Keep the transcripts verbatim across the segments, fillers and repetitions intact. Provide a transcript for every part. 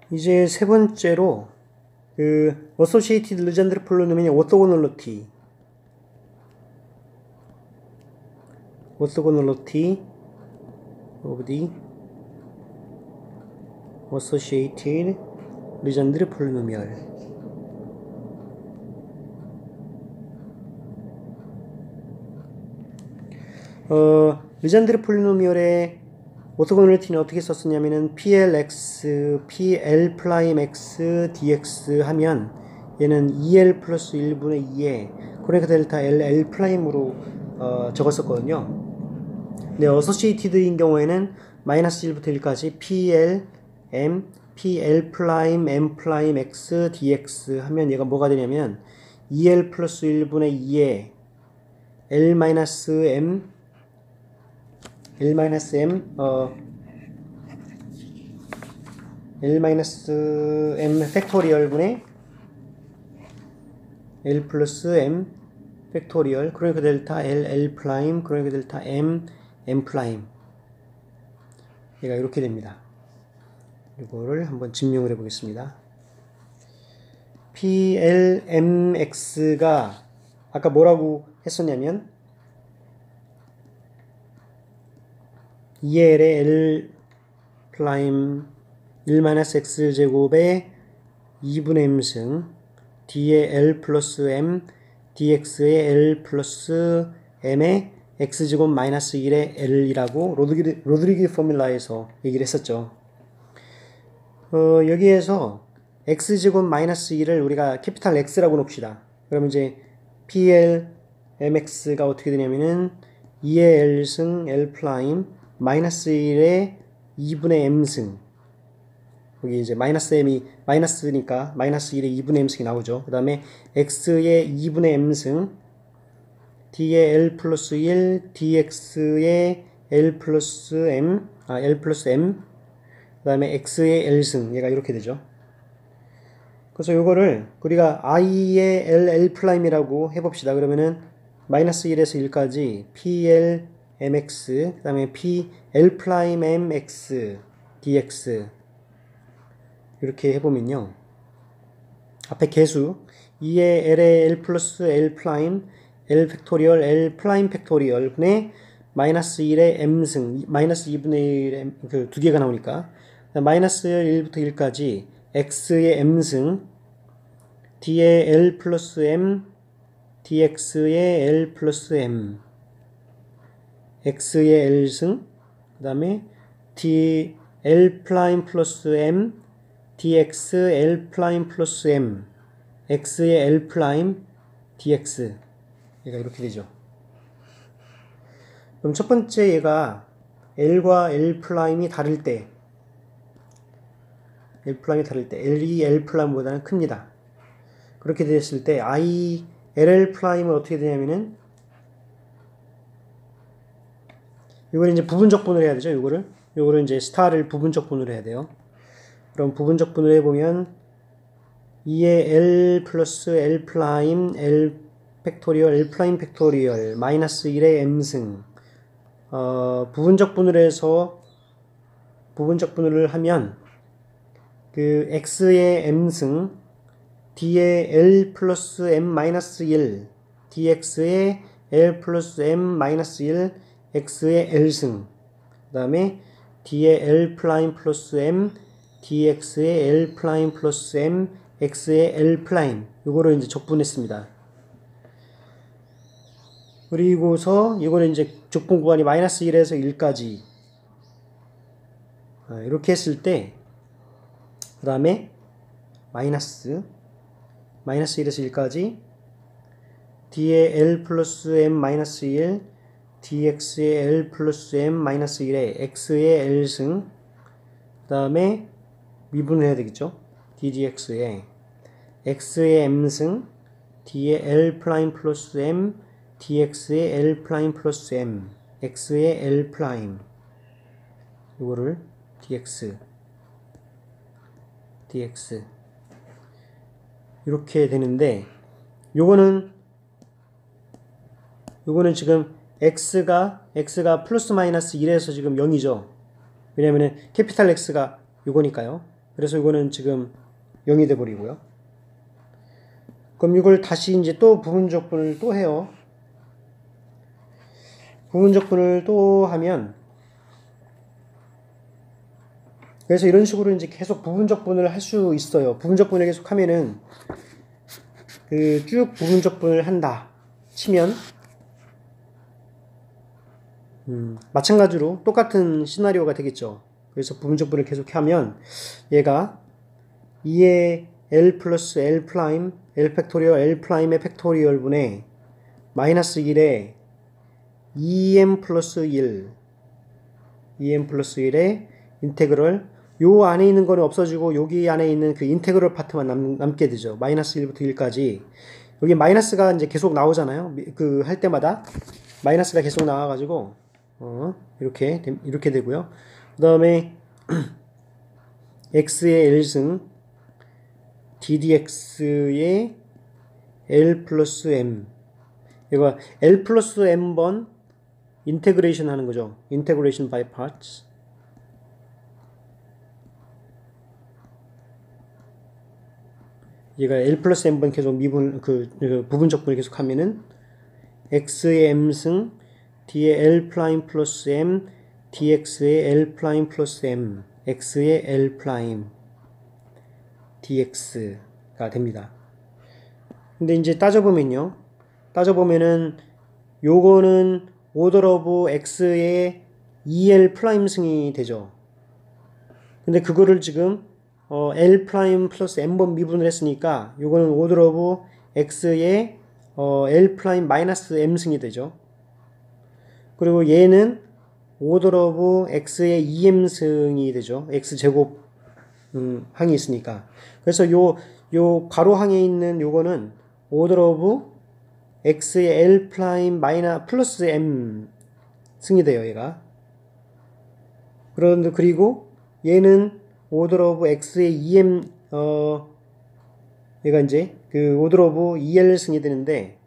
이제 세 번째로 그 Associated Legendre Polynomial의 Orthogonality Orthogonality of the Associated Legendre Polynomial. 어, Legendre Polynomial의 오토고널리티는 어떻게 썼었냐면은 플x, pl'(x) dx 하면 얘는 이엘 플러스 일분의 이에 코네크 델타 L, L'으로 어, 적었었거든요. 근데 어소시에이티드인 경우에는 마이너스 일부터 일까지 pl, m, pl'(m'(x) dx 하면 얘가 뭐가 되냐면 이엘 플러스 일분의 이에 L-m L-m 어 L-m 팩토리얼 분의 L 플러스 M 팩토리얼 그러니까 델타 L L 프라임 그러니까 델타 M M 프라임 얘가 이렇게 됩니다. 이거를 한번 증명을 해 보겠습니다. 플mx가 아까 뭐라고 했었냐면 이엘의 L 프라임 일 마이너스 x 제곱의 이분의 m승 d의 L 플러스 M dx의 L 플러스 M의 x제곱 마이너스 일의 L이라고 로드리기, 로드리기 포뮬라에서 얘기를 했었죠. 어, 여기에서 x제곱 마이너스 일을 우리가 캐피탈 X라고 놓읍시다. 그러면 이제 플 mx가 어떻게 되냐면은 이의 L승 L 프라임 마이너스 일의 이분의 m승 여기 이제 마이너스 m이 마이너스니까 마이너스 일의 이분의 m승이 나오죠. 그 다음에 x의 이분의 m승 d의 L 플러스 일 dx의 L 플러스 m 아 L 플러스 m 그 다음에 x의 L승 얘가 이렇게 되죠. 그래서 요거를 우리가 i의 L L 프라임이라고 해봅시다. 그러면은 마이너스 일에서 일까지 플 mx 그 다음에 p L 프라임 mx dx 이렇게 해보면요. 앞에 개수 이의 L의 L 플러스 L 프라임 L 팩토리얼 L 프라임 팩토리얼 분의 마이너스 일의 m승 마이너스 이분의 일의 그 두 개가 나오니까 마이너스 일부터 일까지 x의 m승 d의 L 플러스 m dx의 L 플러스 m x의 L승 그 다음에 d L 프라임 플러스 m dx L 프라임 플러스 m x의 L 프라임 dx 얘가 이렇게 되죠. 그럼 첫 번째 얘가 L과 L 프라임이 다를 때 L 프라임이 다를 때 L이 L 프라임보다는 큽니다. 그렇게 됐을 때 I L 프라임은 어떻게 되냐면은 이거를 이제 부분적 분을 해야 되죠. 이거를 요거를 이제 스타를 부분적 분을 해야 돼요. 그럼 부분적 분을 해보면 이의 L 플러스 L 프라임 L 팩토리얼 L 프라임 팩토리얼 마이너스 일의 m승 어, 부분적 분을 해서 부분적 분을 하면 그 x의 m승 d의 L 플러스 m 마이너스 일 dx의 L 플러스 m 마이너스 일 x의 L승 그 다음에 d의 L 프라임 플러스 m dx의 L 프라임 플러스 m x의 L 프라임 요거를 이제 적분했습니다. 그리고서 이거는 이제 적분 구간이 마이너스 일에서 일까지 이렇게 했을 때 그 다음에 마이너스 마이너스 일에서 일까지 d의 L 플러스 m 마이너스 일 dx의 L 플러스 m 마이너스 일에 x의 L승 그 다음에 미분을 해야 되겠죠. ddx에 x의 m승 d의 L 프라임 플러스 m dx의 L 프라임 플러스 m x의 L 프라임 이거를 dx dx 이렇게 되는데 요거는 요거는 지금 x가 x가 플러스 마이너스 일에서 지금 영이죠. 왜냐면은 캐피탈 X가 요거니까요. 그래서 이거는 지금 영이 돼 버리고요. 그럼 이걸 다시 이제 또 부분적분을 또 해요. 부분적분을 또 하면, 그래서 이런 식으로 이제 계속 부분적분을 할 수 있어요. 부분적분을 계속 하면은 그 쭉 부분적분을 한다 치면 음, 마찬가지로 똑같은 시나리오가 되겠죠. 그래서 부분적분을 계속 하면 얘가 이의 L 플러스 L 프라임 L 팩토리얼 L 프라임의 팩토리얼 분의 마이너스 일에 이엠 플러스 일 이엠 플러스 일의 인테그럴, 요 안에 있는 거는 없어지고 여기 안에 있는 그 인테그럴 파트만 남, 남게 되죠. 마이너스 일부터 일까지. 여기 마이너스가 이제 계속 나오잖아요. 그 할 때마다 마이너스가 계속 나와가지고 어, 이렇게 이렇게 되고요. 그 다음에 x의 L승 ddx의 L 플러스 M, 이거 L 플러스 M번 인테그레이션 하는 거죠. 인테그레이션 by parts. 얘가 L 플러스 M번 계속 미분, 그, 그 부분적분을 계속 하면은 x의 M승 d의 L 프라임 플러스 M dx의 L 프라임 플러스 M x의 L 프라임 dx가 됩니다. 근데 이제 따져보면요. 따져보면은 요거는 오더 오브 x의 이엘 프라임 승이 되죠. 근데 그거를 지금 어, L 프라임 플러스 M번 미분을 했으니까 요거는 오더 오브 x의 어, L 프라임 마이너스 M 승이 되죠. 그리고 얘는 오더 오브 x의 이엠 승이 되죠. x제곱 음, 항이 있으니까. 그래서 요, 요 가로항에 있는 요거는 오더 오브 x의 L 프라임 마이너 플러스 M 승이 돼요, 얘가. 그런데 그리고 얘는 오더 오브 x의 이엠 어 얘가 이제 그 오더 오브 이엘 승이 되는데,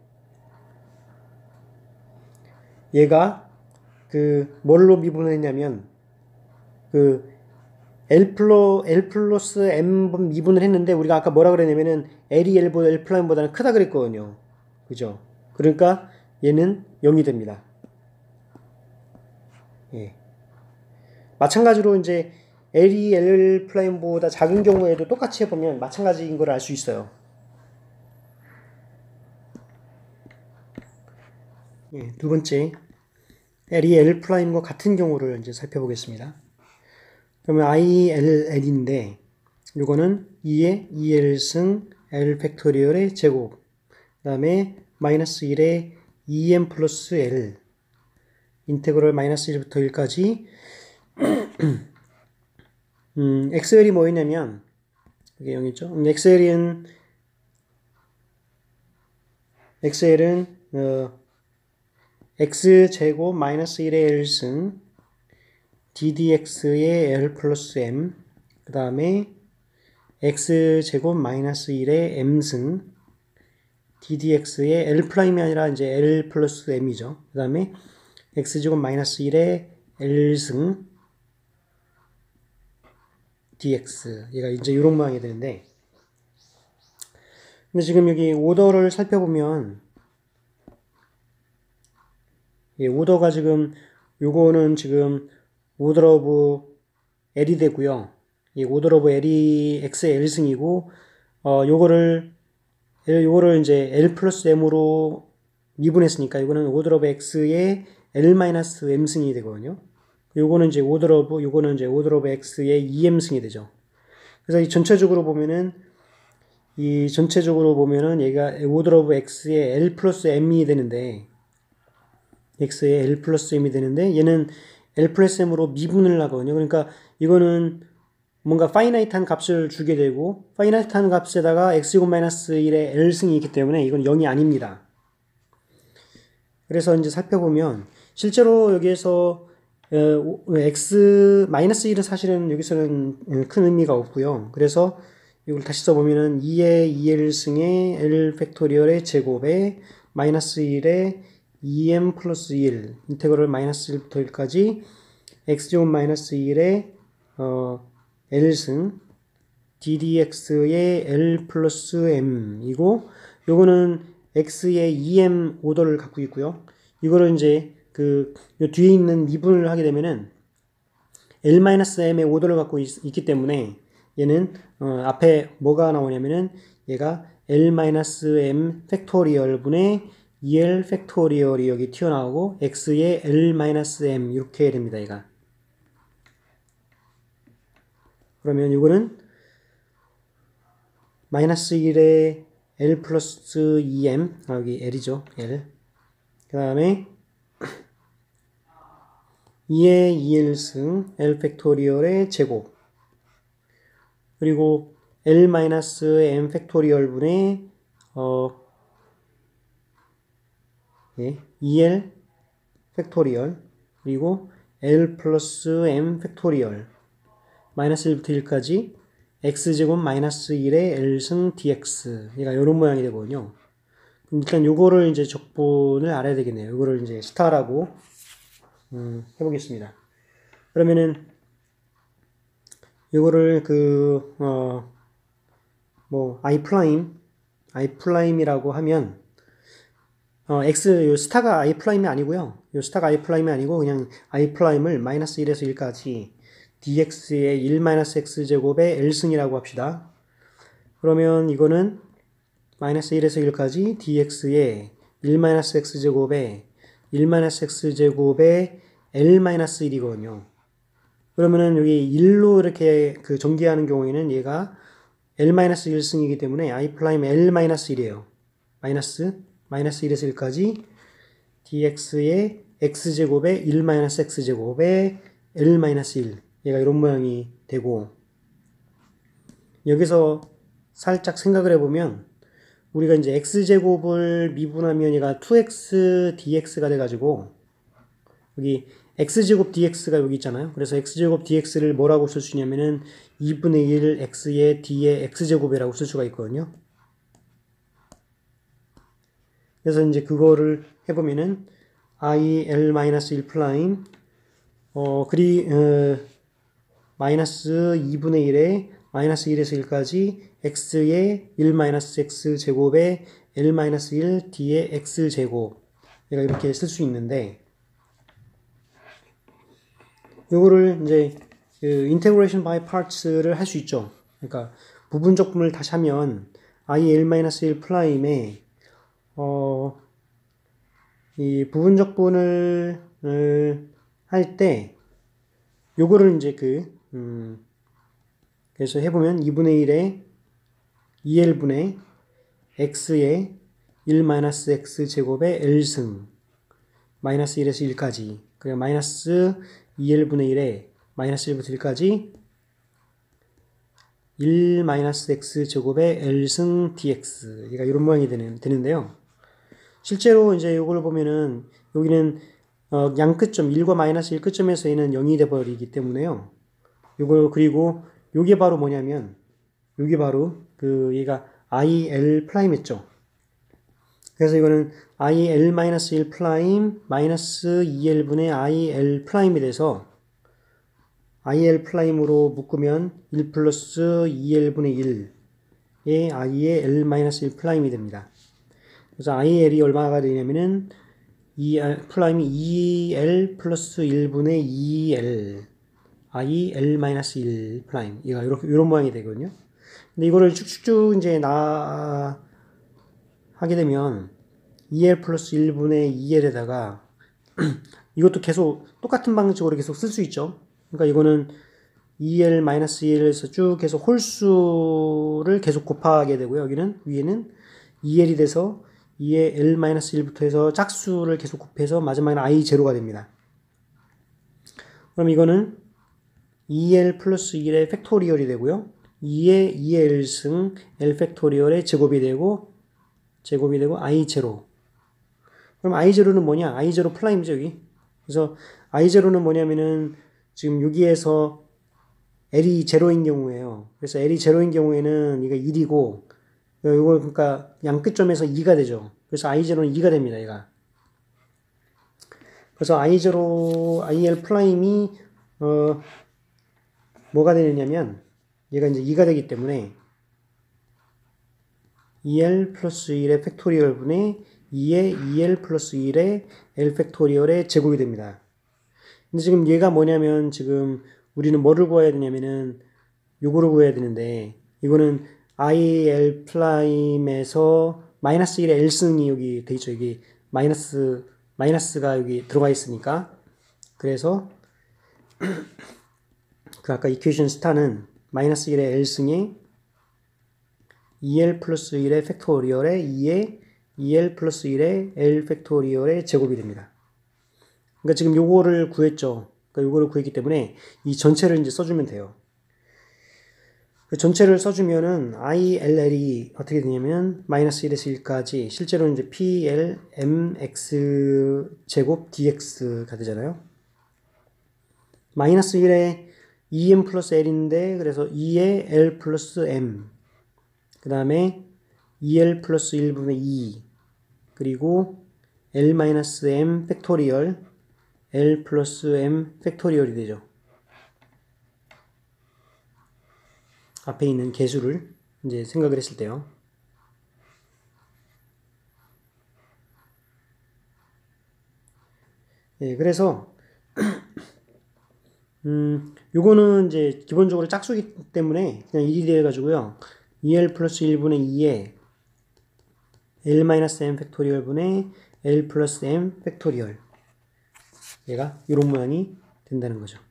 얘가 그 뭘로 미분을 했냐면 그 L 플러 L 플러스 M 미분을 했는데, 우리가 아까 뭐라 그랬냐면은 L이 L보다 L 프라임보다는 크다 그랬거든요. 그죠? 그러니까 얘는 영이 됩니다. 예. 마찬가지로 이제 L이 L 프라임보다 작은 경우에도 똑같이 해보면 마찬가지인 걸 알 수 있어요. 예, 두 번째, L이 L 프라임과 같은 경우를 이제 살펴보겠습니다. 그러면 I, L, L인데, 요거는 이의 이엘승 L 팩토리얼의 제곱, 그 다음에 마이너스 일의 이엠 플러스 L, 인테그럴 마이너스 일부터 일까지, 음, 엑스엘이 뭐였냐면, 이게 영이죠. 음, 엑스엘은, 엑스엘은, 어, x제곱 마이너스 일의 L승, ddx의 L 플러스 M, 그 다음에 x제곱 마이너스 일의 M승, ddx의 L 프라임이 아니라 이제 L 플러스 M이죠. 그 다음에 x제곱 마이너스 일의 L승, dx. 얘가 이제 이런 모양이 되는데, 근데 지금 여기 오더를 살펴보면, 예, 오더가 지금, 요거는 지금 오더 오브 L이 되고요. 이 오더 오브 L이 x의 L승이고, 어, 요거를, 요거를 이제 L 플러스 M으로 미분했으니까, 이거는 오더 오브 x의 L 마이너스 M승이 되거든요. 요거는 이제 오더 오브, 요거는 이제 오더 오브 x의 이엠승이 되죠. 그래서 이 전체적으로 보면은, 이 전체적으로 보면은 얘가 오더 오브 x의 L 플러스 M이 되는데, x의 L 플러스 M이 되는데, 얘는 L 플러스 M으로 미분을 하거든요. 그러니까 이거는 뭔가 파이나이트한 값을 주게 되고, 파이나이트한 값에다가 x제곱 마이너스 일의 L승이 있기 때문에 이건 영이 아닙니다. 그래서 이제 살펴보면, 실제로 여기에서 x 마이너스 일은 사실은 여기서는 큰 의미가 없고요. 그래서 이걸 다시 써보면은 이의 이엘승의 L 팩토리얼의 제곱에 마이너스 일의 이엠 플러스 일, 인테그럴 마이너스 일부터 일까지 x제곱 마이너스 일의 어, L승 ddx의 L 플러스 m이고, 요거는 x의 이 엠 오더를 갖고 있고요. 이거를 이제 그 요 뒤에 있는 미분을 하게 되면은 L-m의 오더를 갖고 있, 있기 때문에 얘는 어, 앞에 뭐가 나오냐면은 얘가 L-m 팩토리얼 분의 이 엘 팩토리얼이 여기 튀어나오고 x의 L-m 이렇게 됩니다. 얘가. 그러면 이거는 마이너스 일의 L 플러스 이 엠, 아, 여기 L이죠. L. 그 다음에 이의 이 엘승 L 팩토리얼의 제곱. 그리고 L-m 팩토리얼 분의 어, 예, 이 엘 팩토리얼. 그리고 L 플러스 m 팩토리얼. 마이너스 일부터 일까지 x제곱 마이너스 일의 L승 dx. 얘가 이런 모양이 되거든요. 그럼 일단 요거를 이제 적분을 알아야 되겠네요. 요거를 이제 스타라고 음, 해보겠습니다. 그러면은 요거를 그, 어, 뭐, i 프라임, i 프라임이라고 하면, 어, x, 요 스타가 i 프라임이 아니고요. 요 스타가 i 프라임이 아니고, 그냥 i 프라임을 마이너스 일에서 일까지 dx의 일 마이너스 x제곱의 L승이라고 합시다. 그러면 이거는 마이너스 일에서 일까지 dx의 일 마이너스 x제곱의 일 마이너스 x제곱의 L 마이너스 일이거든요. 그러면은 여기 일로 이렇게 그 전개하는 경우에는 얘가 L 마이너스 일승이기 때문에 i 프라임 L 마이너스 일이에요. 마이너스 마이너스 일에서 일까지 dx의 x제곱의 일 마이너스 x제곱의 L 마이너스 일. 얘가 이런 모양이 되고, 여기서 살짝 생각을 해보면 우리가 이제 x제곱을 미분하면 얘가 투 엑스 dx가 돼가지고, 여기 x제곱 dx가 여기 있잖아요. 그래서 x제곱 dx를 뭐라고 쓸 수 있냐면은 이분의 일 x의 d의 x제곱이라고 쓸 수가 있거든요. 그래서 이제 그거를 해보면은 i l 마이너스 일 프라임 어 그리 어, 마이너스 이분의 일에 마이너스 일에서 일까지 x의 일 마이너스 x제곱에 L 마이너스 일 d의 x제곱. 얘가 이렇게 쓸 수 있는데, 요거를 이제 그 integration by parts를 할 수 있죠. 그러니까 부분적분을 다시 하면 i l 마이너스 일 프라임에 어, 이 부분적분을 할 때 요거를 이제 그 음, 그래서 해보면 이분의 일에 이 엘분의 x의 일 마이너스 x제곱의 L승 마이너스 일에서 일까지, 그리고 마이너스 이 엘분의 일에 마이너스 일부터 일까지 일 마이너스 x제곱의 L승 dx. 얘가 이런 모양이 되는, 되는데요. 실제로 이제 이걸 보면은 여기는 어, 양 끝점 일과 마이너스 일 끝점에서 얘는 영이 돼버리기 때문에요. 요걸, 그리고 요게 바로 뭐냐면 요게 바로 그 얘가 i l 프라임 했죠. 그래서 이거는 i l 마이너스 일 프라임 마이너스 이 엘분의 i l 프라임이 돼서 i l 프라임으로 묶으면 일 플러스 이 엘분의 일의 i의 l 마이너스 일 프라임이 됩니다. 그래서 i l이 얼마가 되냐면은 이 프라임이 이 엘 플러스 일분의 이 엘 i l 마이너스 일 프라임. 얘가 이렇게 이런 모양이 되거든요. 근데 이거를 쭉쭉쭉 이제 나 하게 되면 이 엘 플러스 일분의 이 엘에다가 이것도 계속 똑같은 방식으로 계속 쓸 수 있죠. 그러니까 이거는 이 엘 마이너스 일에서 쭉 계속 홀수를 계속 곱하게 되고요. 여기는 위에는 이 엘이 돼서 이의 L 마이너스 일부터 해서 짝수를 계속 곱해서 마지막에는 i 제로가 됩니다. 그럼 이거는 이 엘 플러스 일의 팩토리얼이 되고요. 이의 이 엘승 L 팩토리얼의 제곱이 되고 제곱이 되고 i 제로. 그럼 i 제로는 뭐냐? i 제로 프라임이죠, 여기. 그래서 i 제로는 뭐냐면은 지금 여기에서 L이 제로인 경우에요. 그래서 L이 제로인 경우에는 이거 일이고 이거 그러니까 양 끝점에서 이가 되죠. 그래서 i 제로는 이가 됩니다, 얘가. 그래서 i 제로, i l 프라임이 어 뭐가 되느냐면 얘가 이제 이가 되기 때문에 이엘 플러스 일의 팩토리얼 분의 이의 이엘 플러스 일의 L 팩토리얼의 제곱이 됩니다. 근데 지금 얘가 뭐냐면 지금 우리는 뭐를 구해야 되냐면은 요거를 구해야 되는데 이거는 아이엘 프라임에서 마이너스 일의 L승이 여기 돼 있죠. 여기 마이너스 마이너스가 여기 들어가 있으니까 그래서 그 아까 이퀘이션 스타는 마이너스 일의 L승에 이엘 플러스 일의 팩토리얼에 이의 이엘 플러스 일의 L 팩토리얼의 제곱이 됩니다. 그러니까 지금 요거를 구했죠. 그러니까 요거를 구했기 때문에 이 전체를 이제 써주면 돼요. 그 전체를 써주면은 아이엘엘이 어떻게 되냐면 마이너스 일에서 일까지 실제로는 이제 피엘엠엑스 제곱 디엑스가 되잖아요. 마이너스 일에 이엠 플러스 L인데 그래서 이의 L 플러스 M 그 다음에 이엘 플러스 일분의 이 그리고 L 마이너스 M 팩토리얼 L 플러스 M 팩토리얼이 되죠. 앞에 있는 개수를 이제 생각을 했을 때요. 예, 그래서 음, 요거는 이제 기본적으로 짝수기 때문에 그냥 일이 돼가지고요. 이엘 플러스 일분의 이에 L 마이너스 M 팩토리얼 분의 L 플러스 M 팩토리얼 얘가 이런 모양이 된다는 거죠.